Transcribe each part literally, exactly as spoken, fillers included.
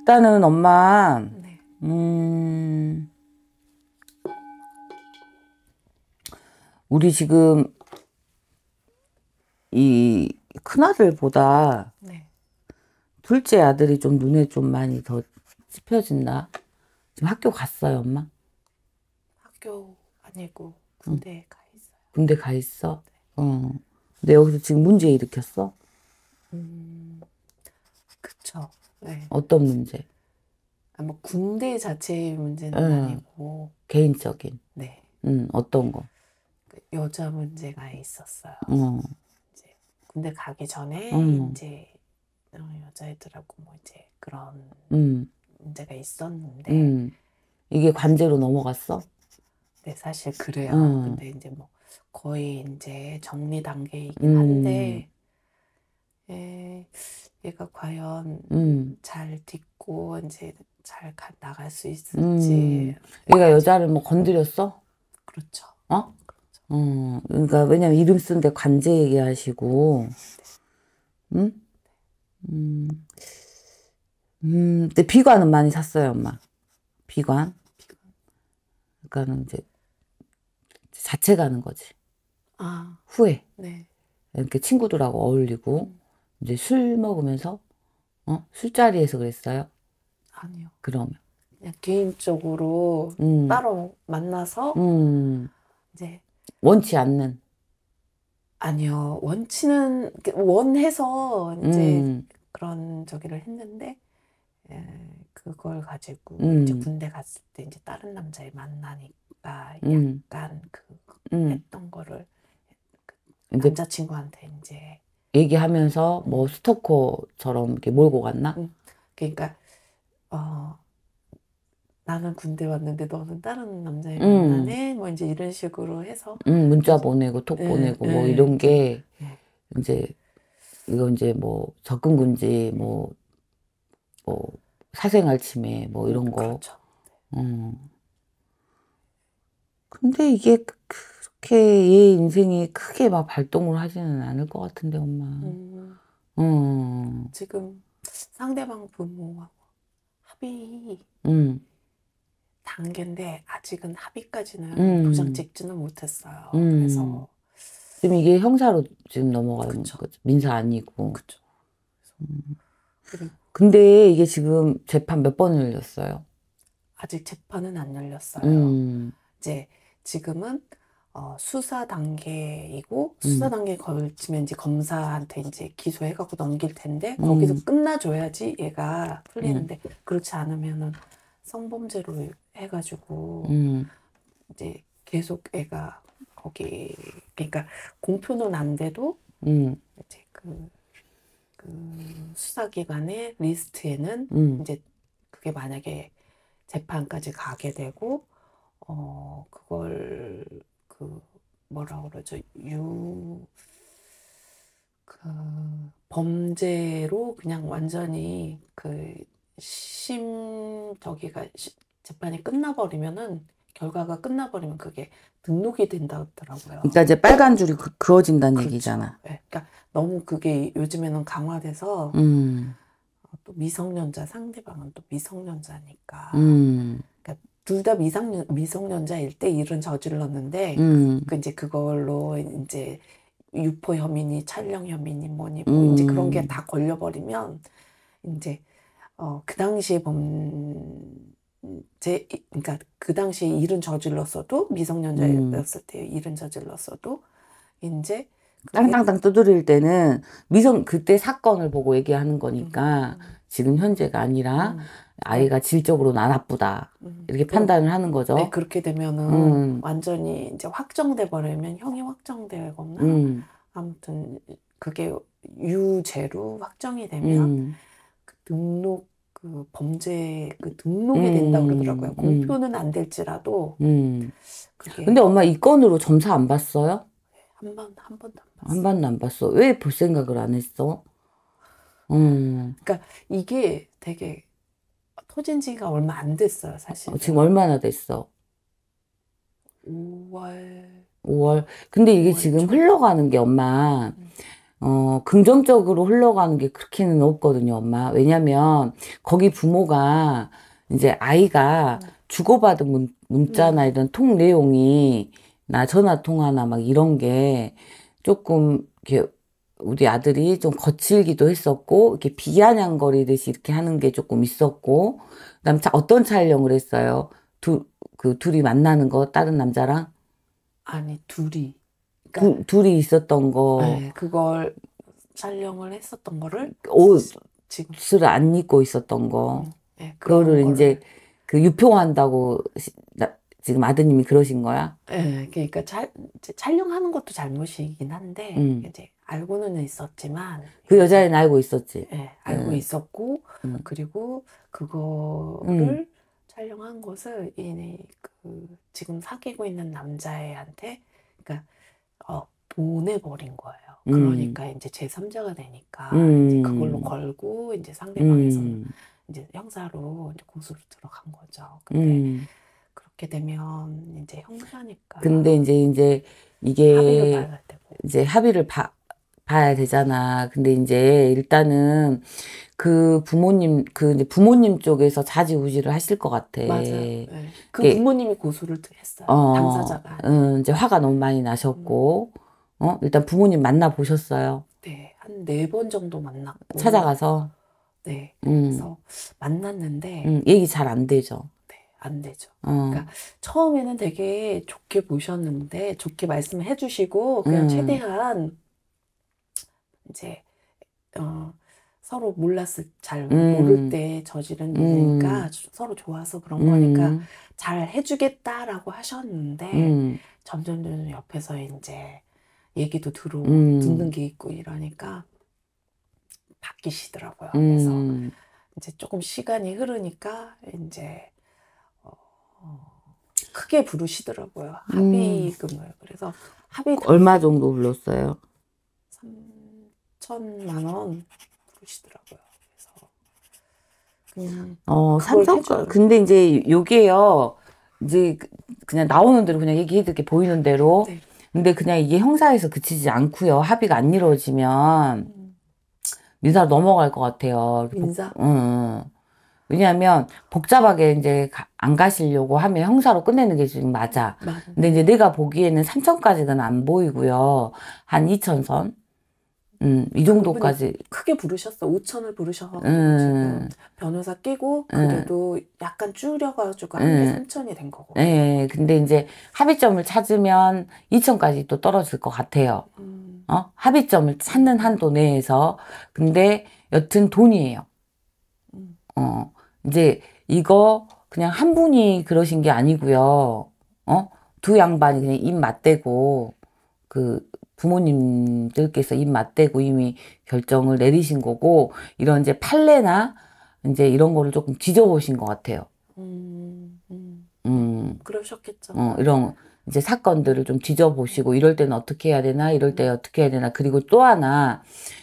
일단은 엄마, 네. 음, 우리 지금 이 큰아들보다 네. 둘째 아들이 좀 눈에 좀 많이 더 찝혀진다. 지금 학교 갔어요, 엄마? 학교 아니고 군대에 응. 가 있어요. 군대 가 있어? 어. 근데 여기서 지금 문제 일으켰어? 음, 그쵸. 네. 어떤 문제? 아, 뭐 군대 자체의 문제는 응. 아니고, 개인적인. 네. 응, 어떤 거? 그 여자 문제가 있었어요. 어. 이제 군대 가기 전에 응. 이제 어, 여자애들하고 뭐 이제 그런 응. 문제가 있었는데, 응. 이게 관제로 넘어갔어? 네, 사실 그래요. 응. 근데 이제 뭐 거의 이제 정리 단계이긴 음. 한데, 예, 얘가 과연 음. 잘 딛고 이제 잘 가, 나갈 수 음. 있을지. 얘가 아직- 여자를 뭐 건드렸어? 그렇죠. 어? 어. 그러니까 왜냐면 이름 쓴데 관제 얘기하시고, 응? 음. 음. 근데 비관은 많이 샀어요, 엄마. 비관. 그러니까는 이제 자체 가는 거지. 아, 후회. 네. 이렇게 친구들하고 어울리고, 음, 이제 술 먹으면서, 어? 술자리에서 그랬어요? 아니요. 그러면. 그냥 개인적으로 음. 따로 만나서 음. 이제 원치 않는. 아니요. 원치는 원해서 이제 음. 그런 저기를 했는데 에, 그걸 가지고 이제 음. 군대 갔을 때 이제 다른 남자를 만나니까 음. 약간 그 음. 했던 거를 그 이제 남자친구한테 이제 얘기하면서 뭐 음, 스토커처럼 이렇게 몰고 갔나? 음, 그러니까 어 나는 군대 왔는데 너는 다른 남자애 음. 만나네 뭐 이제 이런 식으로 해서 음. 문자 이제 보내고 톡 예, 보내고 뭐 예, 이런 예, 게 예. 이제 이거 이제 뭐 접근금지 뭐, 뭐 사생활 침해 뭐 음, 이런 거. 그렇죠. 음. 근데 이게 그렇게 얘 인생이 크게 막 발동을 하지는 않을 것 같은데, 엄마. 음, 음. 지금 상대방 부모하고 합의 음. 단계인데 아직은 합의까지는 도장 음. 찍지는 못했어요. 음. 그래서 지금 이게 형사로 지금 넘어가는 그쵸, 거죠. 민사 아니고. 그쵸. 그리고 근데 이게 지금 재판 몇 번을 열렸어요? 아직 재판은 안 열렸어요. 음. 이제 지금은 어, 수사 단계이고 수사 음. 단계에 걸치면 이제 검사한테 이제 기소해갖고 넘길 텐데 거기서 음. 끝나줘야지 얘가 음. 풀리는데 그렇지 않으면은 성범죄로 해가지고 음. 이제 계속 애가 거기 그러니까 공표는 안 돼도 음. 이제 그, 그 수사기관의 리스트에는 음. 이제 그게 만약에 재판까지 가게 되고 어 그걸 그 뭐라 그러죠 유 그 범죄로 그냥 완전히 그 심 저기가 시- 재판이 끝나버리면은 결과가 끝나버리면 그게 등록이 된다 그러니까 하더라고요. 이제 빨간 줄이 그, 그어진다는 그렇죠. 얘기잖아. 예. 그러니까 너무 그게 요즘에는 강화돼서 음. 또 미성년자 상대방은 또 미성년자니까 음. 그러니까 둘 다 미성년 미성년자일 때 일은 저질렀는데 그, 음. 그 이제 그걸로 이제 유포 혐의니 촬영 혐의니 뭐니 뭐 이제 그런 게 음. 다 걸려버리면 이제 어 그 당시에 범죄 그러니까 그 당시에 일은 저질렀어도 음. 미성년자였을 때 일은 저질렀어도 이제 그게 땅땅땅 두드릴 때는 미성, 그때 사건을 보고 얘기하는 음, 거니까 음, 지금 현재가 아니라 음, 네, 아이가 질적으로는 안 나쁘다. 음, 이렇게 그럼 판단을 하는 네, 거죠. 그렇게 되면은 음. 완전히 이제 확정돼 버리면 형이 확정되거나 음. 아무튼 그게 유죄로 확정이 되면 음. 그 등록 그 범죄 그 등록이 된다고 음. 그러더라고요. 음. 공표는 안 될지라도 음. 근데 그게 엄마 이 건으로 점수 안 봤어요? 한 번, 한 번도 안 한 봤어요. 번도 안 봤어. 왜 볼 생각을 안 했어? 음. 그러니까 이게 되게 터진 지가 얼마 안 됐어요, 어, 지금 사실은. 얼마나 됐어? 오월, 오월. 근데 이게 오월 지금 초. 흘러가는 게 엄마, 음, 어, 긍정적으로 흘러가는 게 그렇게는 없거든요, 엄마. 왜냐면, 거기 부모가, 이제 아이가 음. 주고받은 문, 문자나 음. 이런 통 내용이, 나 전화 통화나 막 이런 게 조금, 이렇게, 우리 아들이 좀 거칠기도 했었고, 이렇게 비아냥거리듯이 이렇게 하는 게 조금 있었고, 그 다음 어떤 촬영을 했어요? 두, 그 둘이 만나는 거, 다른 남자랑? 아니, 둘이. 그러니까, 두, 둘이 있었던 거, 네, 그걸 촬영을 했었던 거를 옷, 지금, 옷을 안 입고 있었던 거. 음, 네, 그런 그거를 이제 거를, 그 유포한다고 시- 나- 지금 아드님이 그러신 거야? 예, 그러니까 촬, 이제 촬영하는 것도 잘못이긴 한데, 응. 이제 알고는 있었지만, 그 이제, 여자애는 알고 있었지. 예, 알고 응, 있었고, 응, 그리고 응, 그거를 촬영한 것을 이, 그, 지금 사귀고 있는 남자애한테, 그러니까, 어, 보내버린 거예요. 응, 그러니까 이제 제삼자가 되니까 이제 그걸로 응, 걸고 이제 상대방에서는 응, 이제 형사로 이제 고소를 들어간 거죠. 근데 응. 그렇게 되면 이제 형사니까 근데 이제 이제 합의를 이게 봐야 되고. 이제 합의를 봐, 봐야 되잖아. 근데 이제 일단은 그 부모님, 그 이제 부모님 쪽에서 자지우지를 하실 것 같아. 맞아요. 네. 그 이게 부모님이 고소를 했어요. 어, 당사자가 아니라. 음, 이제 화가 너무 많이 음, 나셨고, 어, 일단 부모님 만나 보셨어요. 네, 한 네 번 정도 만났고, 찾아가서, 네, 음, 그래서 만났는데 음, 얘기 잘 안 되죠. 네, 안 되죠. 어, 그러니까 처음에는 되게 좋게 보셨는데 좋게 말씀해 주시고 그냥 음, 최대한 이제 어, 서로 몰랐을 잘 모를 음, 때 저지른 음, 일이니까 주- 서로 좋아서 그런 거니까 음, 잘 해주겠다라고 하셨는데 음, 점점 점점 옆에서 이제 얘기도 들어 듣는 음, 게 있고 이러니까 바뀌시더라고요. 그래서 음, 이제 조금 시간이 흐르니까 이제 어, 어, 크게 부르시더라고요. 음. 합의금을. 그래서 합의 얼마 당일 정도 불렀어요? 삼천만 원 부르시더라고요. 그래서 그냥 어, 그걸 삼성가, 해줘요. 근데 이제 요게요, 이제 그- 그냥 나오는 대로 그냥 얘기해드릴게, 보이는 대로. 네. 근데 그냥 이게 형사에서 그치지 않고요. 합의가 안 이루어지면 음, 민사로 넘어갈 것 같아요. 복, 민사? 응, 응. 왜냐하면 복잡하게 이제 가- 안 가시려고 하면 형사로 끝내는 게 지금 맞아. 맞, 근데 이제 네. 내가 보기에는 삼천까지는 안 보이고요. 한 이천 선? 음, 이 그분이 정도까지. 크게 부르셨어. 오천을 부르셔가지고 지금 음, 변호사 끼고 음, 그래도 약간 줄여가지고 한 게 음. 삼천이 된 거거든요. 예, 근데 이제 합의점을 찾으면 이천까지 또 떨어질 것 같아요. 음, 어? 합의점을 찾는 음, 한도 내에서. 근데 여튼 돈이에요. 음, 어, 이제 이거 그냥 한 분이 그러신 게 아니고요. 어? 두 양반이 그냥 입 맞대고 그 부모님들께서 입 맞대고 이미 결정을 내리신 거고 이런 이제 판례나 이제 이런 거를 조금 뒤져보신 것 같아요. 음, 음, 음. 그러셨겠죠. 어, 네. 이런 이제 사건들을 좀 뒤져보시고 이럴 때는 어떻게 해야 되나 이럴 때 어떻게 해야 되나 그리고 또 하나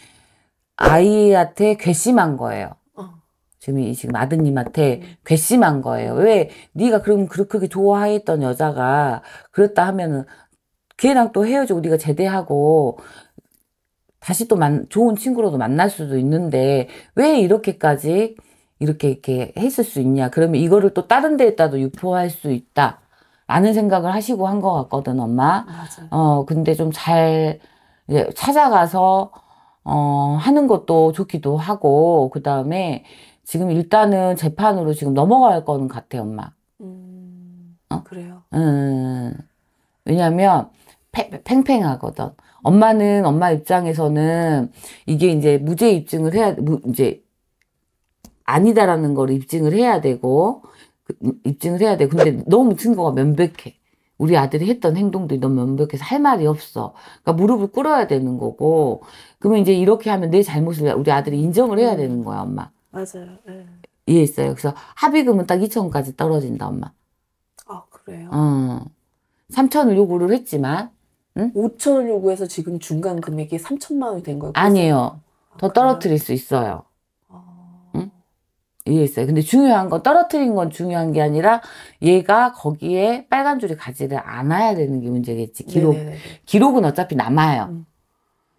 아이한테 괘씸한 거예요. 어, 지금 이 지금 아드님한테 음, 괘씸한 거예요. 음, 왜 네가 그럼 그렇게 좋아했던 여자가 그랬다 하면은 걔랑 또 헤어지고 네가 제대하고 다시 또 만, 좋은 친구로도 만날 수도 있는데 왜 이렇게까지 이렇게 이렇게 했을 수 있냐? 그러면 이거를 또 다른 데에다도 유포할 수 있다. 라는 생각을 하시고 한 것 같거든, 엄마. 맞아요. 어, 근데 좀 잘 찾아가서 어, 하는 것도 좋기도 하고, 그 다음에 지금 일단은 재판으로 지금 넘어갈 거는 같아, 엄마. 음, 어? 그래요. 음, 왜냐면 팽- 팽팽하거든. 엄마는 엄마 입장에서는 이게 이제 무죄 입증을 해야 무, 이제 아니다라는 걸 입증을 해야 되고 그, 음, 입증을 해야 돼. 근데 너무 증거가 명백해. 우리 아들이 했던 행동들이 너무 명백해서 할 말이 없어. 그러니까 무릎을 꿇어야 되는 거고. 그러면 이제 이렇게 하면 내 잘못을 우리 아들이 음, 인정을 해야 되는 음, 거야, 엄마. 맞아요. 네. 이해했어요? 그래서 합의금은 딱 이천까지 떨어진다, 엄마. 아, 그래요? 어. 삼천을 요구를 했지만, 응? 오천을 요구해서 지금 중간 금액이 삼천만 원이 된 거예요, 벌써? 아니에요. 아, 더 그래요? 떨어뜨릴 수 있어요. 응? 아, 이해했어요. 근데 중요한 건 떨어뜨린 건 중요한 게 아니라 얘가 거기에 빨간 줄이 가지를 않아야 되는 게 문제겠지. 기록, 네네네네. 기록은 어차피 남아요. 음,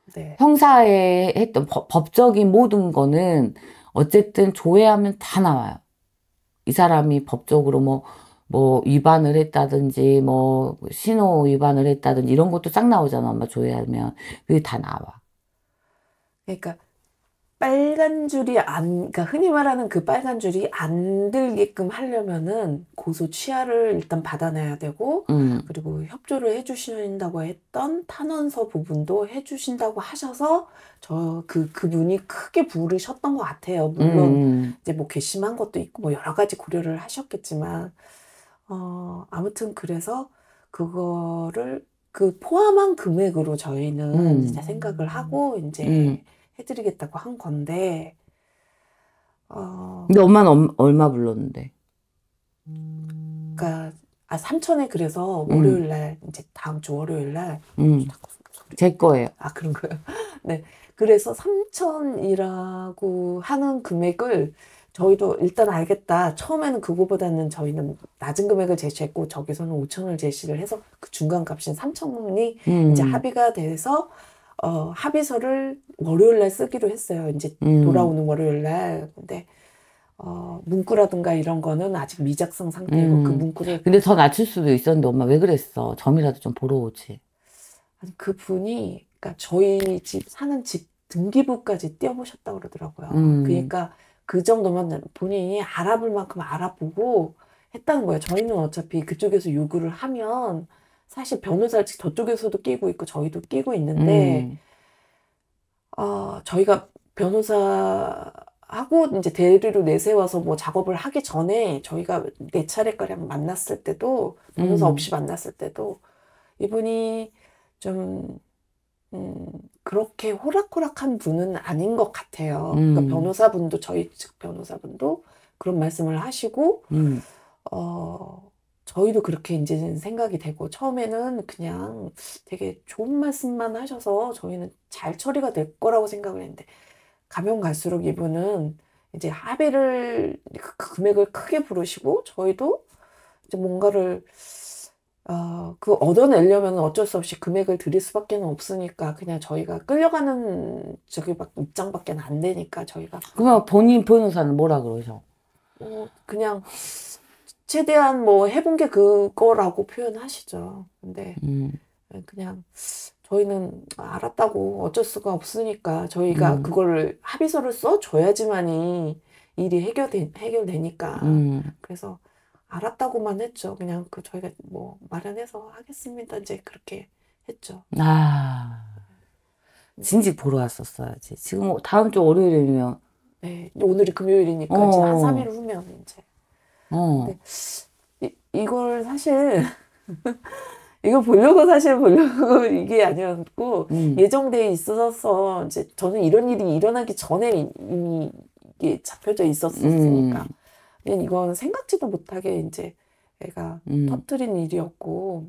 네. 형사에 했던 법, 법적인 모든 거는 어쨌든 조회하면 다 나와요. 이 사람이 법적으로 뭐, 뭐 위반을 했다든지 뭐 신호 위반을 했다든지 이런 것도 싹 나오잖아. 엄마 조회하면. 그게 다 나와. 그러니까 빨간 줄이 안, 그러니까 흔히 말하는 그 빨간 줄이 안 들게끔 하려면은 고소 취하를 일단 받아내야 되고, 음, 그리고 협조를 해주신다고 했던 탄원서 부분도 해주신다고 하셔서 저 그 그분이 크게 부르셨던 것 같아요. 물론 음, 이제 뭐 괘씸한 것도 있고 뭐 여러 가지 고려를 하셨겠지만, 어 아무튼 그래서 그거를 그 포함한 금액으로 저희는 음, 이제 생각을 하고 음. 이제 해드리겠다고 한 건데, 어, 근데 엄마는 엄- 얼마 불렀는데? 그니까, 아, 삼천에 그래서 음, 월요일 날, 이제 다음 주 월요일 날, 음. 자꾸 소리. 제 거예요. 아, 그런 거예요? 네. 그래서 삼천이라고 하는 금액을 저희도 일단 알겠다. 처음에는 그거보다는 저희는 낮은 금액을 제시했고, 저기서는 오천을 제시를 해서 그 중간 값인 삼천이 이제 음, 합의가 돼서, 어, 합의서를 월요일 날 쓰기로 했어요. 이제 음, 돌아오는 월요일 날. 근데, 어, 문구라든가 이런 거는 아직 미작성 상태이고, 그 음. 문구를, 근데 더 낮출 수도 있었는데 엄마 왜 그랬어? 점이라도 좀 보러 오지. 아니, 그 분이, 그러니까 저희 집, 사는 집 등기부까지 띄워보셨다고 그러더라고요. 음, 그러니까 그 정도면 본인이 알아볼 만큼 알아보고 했다는 거예요. 저희는 어차피 그쪽에서 요구를 하면, 사실 변호사 측 저쪽에서도 끼고 있고, 저희도 끼고 있는데, 음, 어, 저희가 변호사하고 이제 대리로 내세워서 뭐 작업을 하기 전에 저희가 네 차례가량 만났을 때도, 변호사 음, 없이 만났을 때도 이분이 좀, 음, 그렇게 호락호락한 분은 아닌 것 같아요. 그러니까 음, 변호사분도, 저희 측 변호사분도 그런 말씀을 하시고, 음, 어, 저희도 그렇게 이제 생각이 되고, 처음에는 그냥 되게 좋은 말씀만 하셔서 저희는 잘 처리가 될 거라고 생각을 했는데, 가면 갈수록 이분은 이제 합의를, 그 그 금액을 크게 부르시고, 저희도 이제 뭔가를, 어, 그 얻어내려면 어쩔 수 없이 금액을 드릴 수밖에 없으니까, 그냥 저희가 끌려가는 저기 막 입장밖에 안 되니까, 저희가, 그러면 본인 변호사는 뭐라 그러셔? 어, 그냥, 최대한 뭐 해본 게 그거라고 표현하시죠. 근데 음, 그냥 저희는 알았다고, 어쩔 수가 없으니까 저희가 음, 그거를 합의서를 써줘야지만이 일이 해결되, 해결되니까. 음, 그래서 알았다고만 했죠. 그냥 그 저희가 뭐 마련해서 하겠습니다. 이제 그렇게 했죠. 아, 네. 진즉 보러 왔었어야지. 지금 다음 주 월요일이면, 네. 오늘이 금요일이니까 이제 한 삼 일 어, 후면 이제. 어, 근데 이, 이걸 사실 이거 보려고 사실 보려고 이게 아니었고, 음, 예정돼 있어서 이제 저는 이런 일이 일어나기 전에 이미 이게 잡혀져 음, 있었으니까, 그냥 이건 생각지도 못하게 이제 애가 음, 터뜨린 일이었고,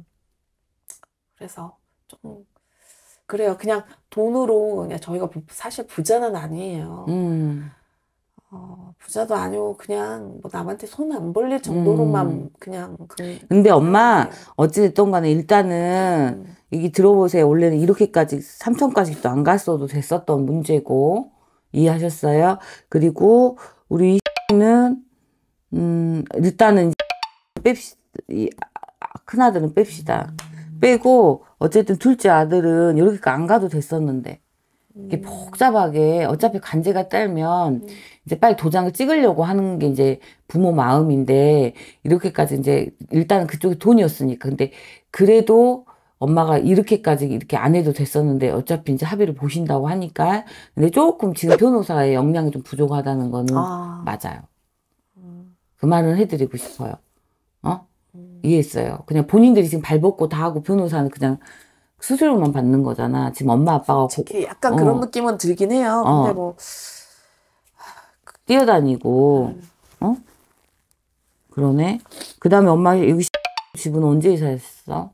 그래서 좀 그래요. 그냥 돈으로, 그냥 저희가 부- 사실 부자는 아니에요. 음, 어, 부자도 아니고 그냥 뭐 남한테 손 안 벌릴 음. 정도로만 그냥 그, 근데 엄마, 사는데. 어찌됐든 간에 일단은, 음, 이게 들어보세요. 원래는 이렇게까지, 삼천까지도 안 갔어도 됐었던 문제고, 이해하셨어요? 그리고, 우리 는, 음, 일단은 뺍시다. 이 아, 큰아들은 뺍시다. 빼고, 어쨌든 둘째 아들은 이렇게 안 가도 됐었는데, 이게 음, 복잡하게 어차피 간제가 딸면 음, 이제 빨리 도장을 찍으려고 하는 게 이제 부모 마음인데 이렇게까지 이제 일단은 그쪽에 돈이었으니까 근데 그래도 엄마가 이렇게까지 이렇게 안 해도 됐었는데 어차피 이제 합의를 보신다고 하니까 근데 조금 지금 변호사의 역량이 좀 부족하다는 거는 아, 맞아요. 음, 그 말은 해드리고 싶어요. 어? 음. 이해했어요. 그냥 본인들이 지금 발 벗고 다 하고 변호사는 그냥 수수료만 받는 거잖아. 지금 엄마 아빠가 고, 솔직히 약간 그런 어, 느낌은 들긴 해요. 근데 어, 뭐, 뛰어다니고, 음, 어? 그러네. 그 다음에 엄마 여기 집은 언제 이사했어?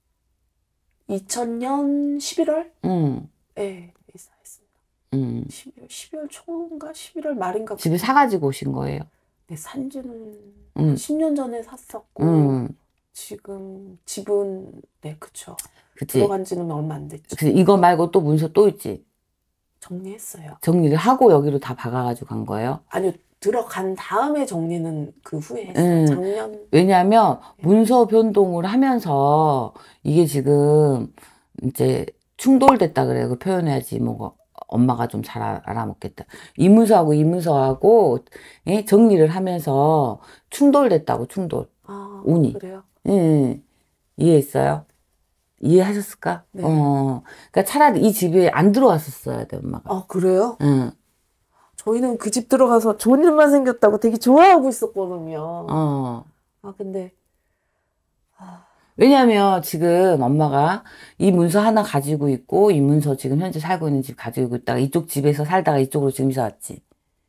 이천 년 십일월? 응, 네, 이사했습니다. 응. 십이월, 십이월 초인가? 십일월 말인가 집을 그때. 사가지고 오신 거예요. 네, 산지는 한 응, 십 년 전에 샀었고, 응. 지금 집은, 네, 그쵸. 그치? 들어간 지는 얼마 안 됐지. 그래서 이거 말고 또 문서 또 있지? 정리했어요. 정리를 하고 여기로 다 박아가지고 간 거예요? 아니요, 들어간 다음에 정리는 그 후에 했어요. 음, 작년. 왜냐면 네. 문서 변동을 하면서 이게 지금 이제 충돌됐다 그래요. 그 표현해야지 뭐 엄마가 좀 잘 알아먹겠다. 이 문서하고 이 문서하고 예? 정리를 하면서 충돌됐다고 충돌. 아, 운이. 그래요? 예, 이해했어요? 이해하셨을까? 네. 어, 그러니까 차라리 이 집에 안 들어왔었어야 돼, 엄마가. 아, 그래요? 응. 저희는 그 집 들어가서 좋은 일만 생겼다고 되게 좋아하고 있었거든요. 어. 아, 근데, 아, 왜냐면 지금 엄마가 이 문서 하나 가지고 있고 이 문서 지금 현재 살고 있는 집 가지고 있다가 이쪽 집에서 살다가 이쪽으로 지금 이사 왔지.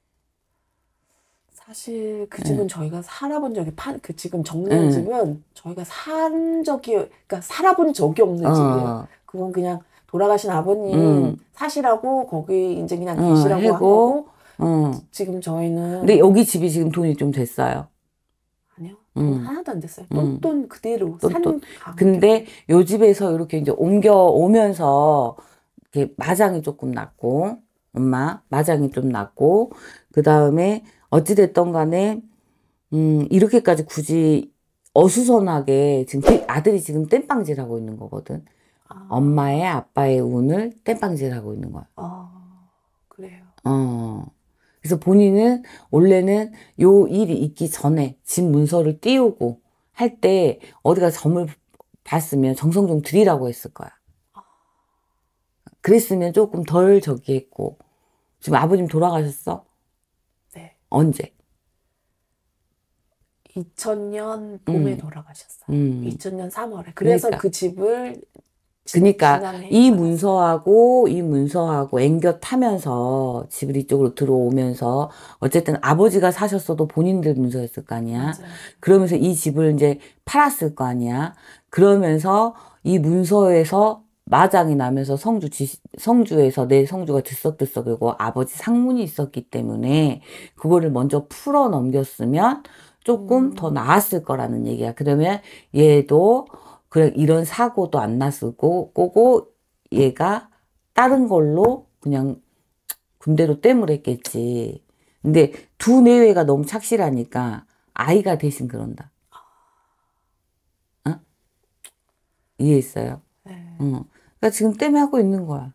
사실 그 응. 집은 저희가 살아본 적이, 판, 그 지금 정리한 응. 집은 저희가 산 적이, 그러니까 살아본 적이 없는 집이에요. 어. 그건 그냥 돌아가신 아버님 응. 사시라고 거기 이제 그냥 어, 계시라고 한 해고. 거고, 어. 지금 저희는, 근데 여기 집이 지금 돈이 좀 됐어요. 아니요, 돈 응. 하나도 안 됐어요. 응. 똔똔 그대로 또, 산 또. 가격. 근데 요 집에서 이렇게 이제 옮겨오면서 이렇게 마장이 조금 났고, 엄마, 마장이 좀 났고, 그 다음에 어찌됐던 간에, 음, 이렇게까지 굳이 어수선하게 지금 대- 아들이 지금 땜빵질 하고 있는 거거든. 아, 엄마의 아빠의 운을 땜빵질 하고 있는 거야. 아, 그래요. 어. 그래서 본인은 원래는 요 일이 있기 전에 집 문서를 띄우고 할 때 어디가 점을 봤으면 정성 좀 들이라고 했을 거야. 그랬으면 조금 덜 저기 했고. 지금 아버님 돌아가셨어? 네. 언제? 이천 년 봄에 음. 돌아가셨어요. 음. 이천 년 삼월에. 그래서 그러니까. 그 집을 지금 그러니까 지난해 이 받았어요. 문서하고 이 문서하고 앵겨 타면서 집을 이쪽으로 들어오면서 어쨌든 아버지가 사셨어도 본인들 문서였을 거 아니야. 맞아요. 그러면서 이 집을 이제 팔았을 거 아니야. 그러면서 이 문서에서 마장이 나면서 성주 지, 성주에서 내 성주가 들썩들썩이고 아버지 상문이 있었기 때문에 그거를 먼저 풀어 넘겼으면 조금 더 음, 나았을 거라는 얘기야. 그러면 얘도 그래, 이런 사고도 안 났을 거- 거고, 얘가 다른 걸로 그냥 군대로 땜을 했겠지. 근데 두 내외가 너무 착실하니까 아이가 대신 그런다. 어? 이해했어요? 네. 어. 그러니까 지금 땜하고 있는 거야.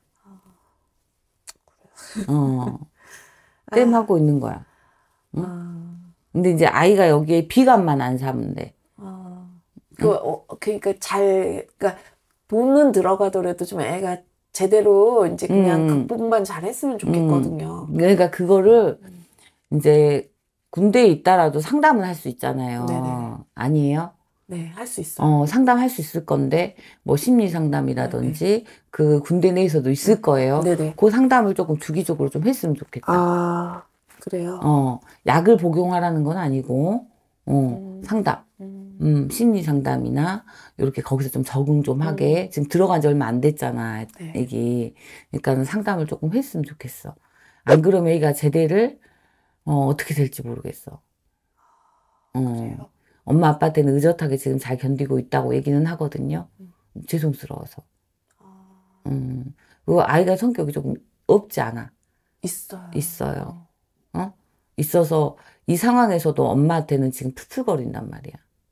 어. 아, 땜하고 있는 거야. 응? 아, 근데 이제 아이가 여기에 비관만 안 사면 돼. 아. 그, 어, 그러니까 잘, 그러니까 돈은 들어가더라도 좀 애가 제대로 이제 그냥 음, 극복만 잘했으면 음. 좋겠거든요. 그러니까 그거를 음. 이제 군대에 있다라도 상담을 할 수 있잖아요. 네네. 아니에요? 네, 할 수 있어요. 어, 상담할 수 있을 건데, 뭐 심리 네네. 상담이라든지, 그 군대 내에서도 있을 거예요. 네네. 그 상담을 조금 주기적으로 좀 했으면 좋겠다. 아, 그래요? 어, 약을 복용하라는 건 아니고, 어, 음, 상담. 음, 음, 심리 상담이나, 이렇게 거기서 좀 적응 좀 하게. 음, 지금 들어간 지 얼마 안 됐잖아, 네. 애기. 그러니까 상담을 조금 했으면 좋겠어. 안 그러면 애가 제대를, 어, 어떻게 될지 모르겠어. 어, 그래요? 엄마 아빠한테는 의젓하게 지금 잘 견디고 있다고 얘기는 하거든요. 음. 죄송스러워서. 아, 음, 그 아이가 성격이 조금 없지 않아. 있어요. 있어요. 어, 어? 있어서 이 상황에서도 엄마한테는 지금 풀풀거린단 말이야.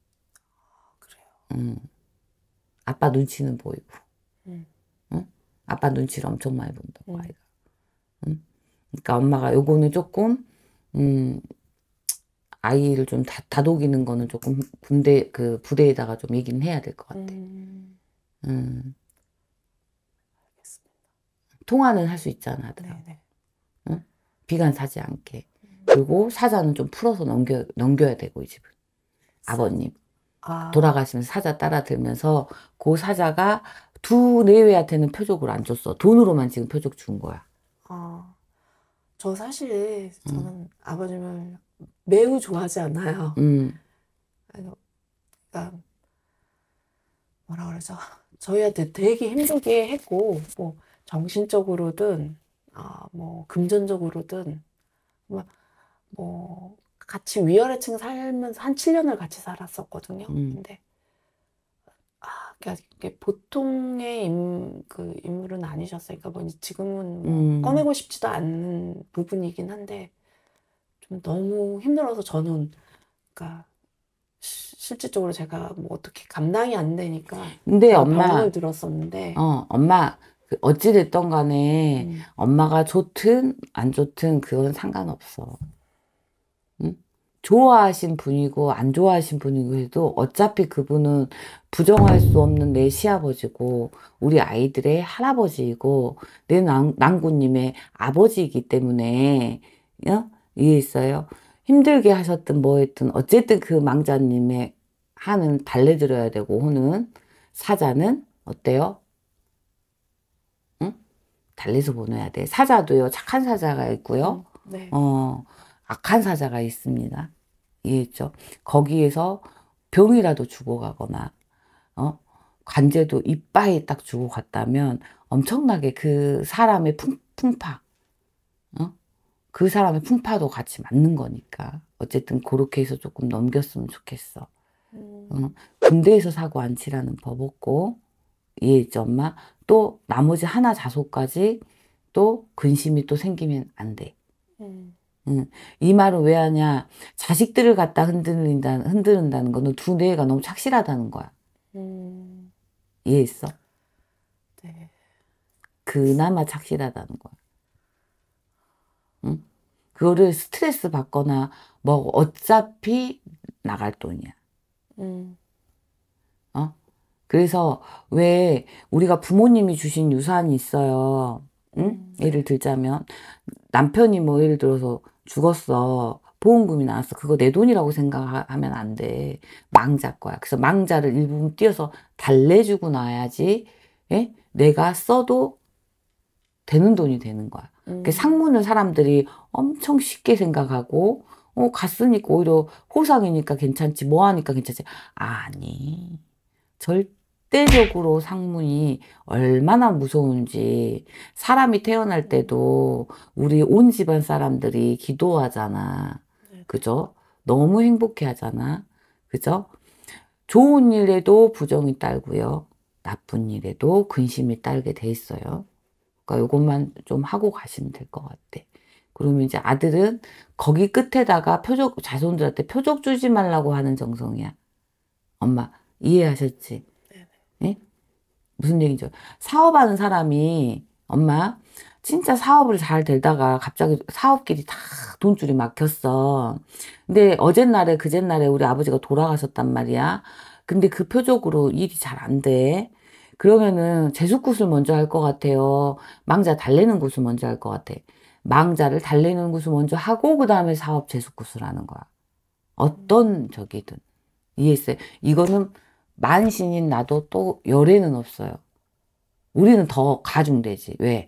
그래요. 음, 아빠 눈치는 보이고. 음, 응? 아빠 눈치를 엄청 많이 본다고, 음, 아이가. 응? 그러니까 엄마가 요거는 조금, 음, 아이를 좀 다, 다독이는 거는 조금 군대, 그 부대에다가 좀 얘기는 해야 될 것 같아. 음, 음, 알겠습니다. 통화는 할 수 있잖아, 아들하고. 네네. 응? 비관 사지 않게. 그리고 사자는 좀 풀어서 넘겨, 넘겨야 되고, 이 집은. 아버님. 아, 돌아가시면서 사자 따라 들면서 그 사자가 두 내외한테는 표적을 안 줬어. 돈으로만 지금 표적 준 거야. 아, 저 사실 응. 저는 아버님을 매우 좋아하지 않아요. 음, 그러니까 뭐라 그러죠? 저희한테 되게 힘들게 했고, 뭐 정신적으로든, 아, 뭐 금전적으로든, 뭐, 뭐 같이 위아래층 살면서 한 칠 년을 같이 살았었거든요. 음, 근데 아, 그러니까 이게 보통의 인, 그 인물은 아니셨어요. 그러니까 뭐 지금은 뭐 음, 꺼내고 싶지도 않은 부분이긴 한데 좀 너무 힘들어서 저는 그러니까 시- 실질적으로 제가 뭐 어떻게 감당이 안 되니까 근데 제가 병원을 엄마, 들었었는데 어, 엄마, 그 어찌됐던 간에 음, 엄마가 좋든 안 좋든 그건 상관없어. 응? 좋아하신 분이고 안 좋아하신 분이고 해도 어차피 그분은 부정할 수 없는 내 시아버지고 우리 아이들의 할아버지이고 내 낭, 낭구님의 아버지이기 때문에 어? 이해했어요? 힘들게 하셨든 뭐 했든 어쨌든 그 망자님의 하는 달래드려야 되고 호는 사자는 어때요? 응? 달래서 보내야 돼. 사자도요, 착한 사자가 있고요. 음, 네. 어, 악한 사자가 있습니다. 이해했죠? 거기에서 병이라도 주고 가거나, 어? 관제도 이빠이 딱 주고 갔다면 엄청나게 그 사람의 풍, 풍파, 어? 그 사람의 풍파도 같이 맞는 거니까. 어쨌든 그렇게 해서 조금 넘겼으면 좋겠어. 어? 음, 군대에서 사고 안 치라는 법 없고, 이해했죠, 엄마? 또 나머지 하나 자소까지 또 근심이 또 생기면 안 돼. 음, 응. 이 말은 왜 하냐? 자식들을 갖다 흔들린다, 흔드는다는 거는 두 뇌가 너무 착실하다는 거야. 음, 이해했어? 네. 그나마 착실하다는 거야. 응? 그거를 스트레스 받거나 뭐 어차피 나갈 돈이야. 음, 어? 그래서 왜 우리가 부모님이 주신 유산이 있어요. 응? 음, 예를 네. 들자면 남편이 뭐 예를 들어서 죽었어. 보험금이 나왔어. 그거 내 돈이라고 생각하면 안 돼. 망자 거야. 그래서 망자를 일부분 띄어서 달래주고 나야지, 예? 내가 써도 되는 돈이 되는 거야. 그 음, 상문을 사람들이 엄청 쉽게 생각하고, 어, 갔으니까 오히려 호상이니까 괜찮지, 뭐 하니까 괜찮지. 아니. 절대적으로 상문이 얼마나 무서운지 사람이 태어날 음, 때도 우리 온 집안 사람들이 기도하잖아. 네. 그죠? 너무 행복해 하잖아. 그죠? 좋은 일에도 부정이 딸고요. 나쁜 일에도 근심이 딸게 돼 있어요. 그러니까 이것만 좀 하고 가시면 될 것 같아. 그러면 이제 아들은 거기 끝에다가 표적, 자손들한테 표적 주지 말라고 하는 정성이야. 엄마, 이해하셨지? 네. 예? 무슨 얘기죠? 사업하는 사람이 엄마 진짜 사업을 잘 되다가 갑자기 사업길이 다 돈줄이 막혔어. 근데 어젯날에 그jet날에 우리 아버지가 돌아가셨단 말이야. 근데 그 표적으로 일이 잘 안 돼. 그러면은 제숫굿을 먼저 할 것 같아요. 망자 달래는 굿을 먼저 할 것 같아. 망자를 달래는 굿을 먼저 하고 그 다음에 사업 제숫굿을 하는 거야. 어떤 적이든. 이해했어요? 이거는 만신인 나도 또 열애는 없어요. 우리는 더 가중되지. 왜?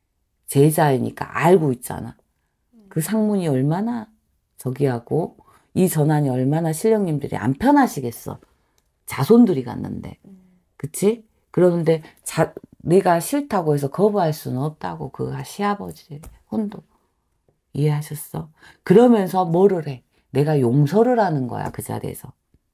제자이니까 알고 있잖아. 그 상문이 얼마나 저기하고 이 전환이 얼마나 신령님들이 안 편하시겠어. 자손들이 갔는데. 음, 그치? 그러는데 자, 내가 싫다고 해서 거부할 수는 없다고 그 시아버지 혼도. 이해하셨어? 그러면서 뭐를 해? 내가 용서를 하는 거야, 그 자리에서.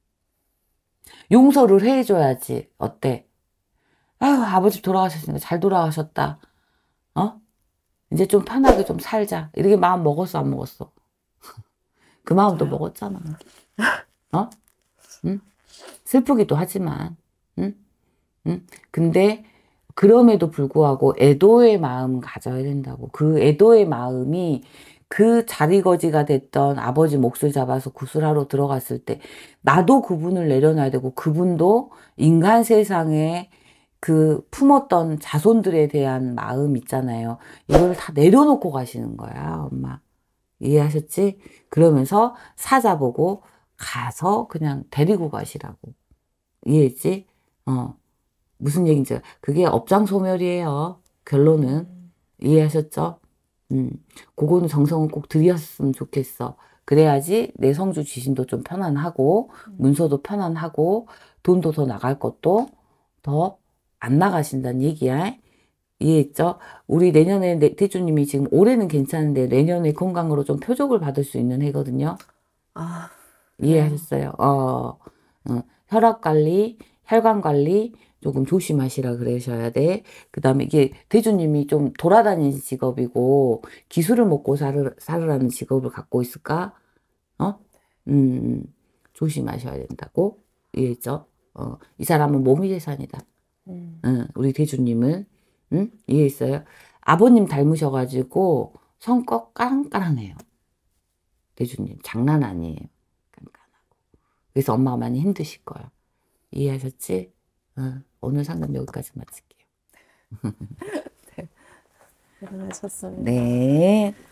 용서를 해줘야지. 어때? 아유, 아버지 돌아가셨으니까 잘 돌아가셨다. 어? 이제 좀 편하게 좀 살자. 이렇게 마음 먹었어, 안 먹었어? 그 마음도 맞아요. 먹었잖아. 어? 응? 슬프기도 하지만, 응? 응? 근데 그럼에도 불구하고 애도의 마음 가져야 된다고. 그 애도의 마음이 그 자리거지가 됐던 아버지 몫을 잡아서 구슬하러 들어갔을 때 나도 그분을 내려놔야 되고 그분도 인간 세상에 그 품었던 자손들에 대한 마음 있잖아요. 이걸 다 내려놓고 가시는 거야, 엄마. 이해하셨지? 그러면서 사자 보고 가서 그냥 데리고 가시라고. 이해했지? 어. 무슨 얘기인지. 그게 업장소멸이에요. 결론은. 음, 이해하셨죠? 음. 그거는 정성은 꼭 들였으면 좋겠어. 그래야지 내 성주 지신도 좀 편안하고, 음, 문서도 편안하고, 돈도 더 나갈 것도 더 안 나가신다는 얘기야. 이해했죠? 우리 내년에 내- 대주님이 지금 올해는 괜찮은데 내년에 건강으로 좀 표적을 받을 수 있는 해거든요. 아, 그래요. 이해하셨어요? 어, 어, 혈압 관리, 혈관 관리 조금 조심하시라 그러셔야 돼. 그 다음에 이게 대주님이 좀 돌아다니는 직업이고 기술을 먹고 살으, 살으라는 직업을 갖고 있을까? 어? 음, 조심하셔야 된다고. 이해했죠? 어, 이 사람은 몸이 재산이다. 음. 응, 우리 대주님은. 응? 이해했어요? 아버님 닮으셔가지고 성격 까랑까랑해요. 대주님 장난 아니에요. 깐깐하고. 그래서 엄마가 많이 힘드실 거예요. 이해하셨지? 어, 오늘 상담 여기까지 마칠게요. 네. 고생하셨습니다. 네.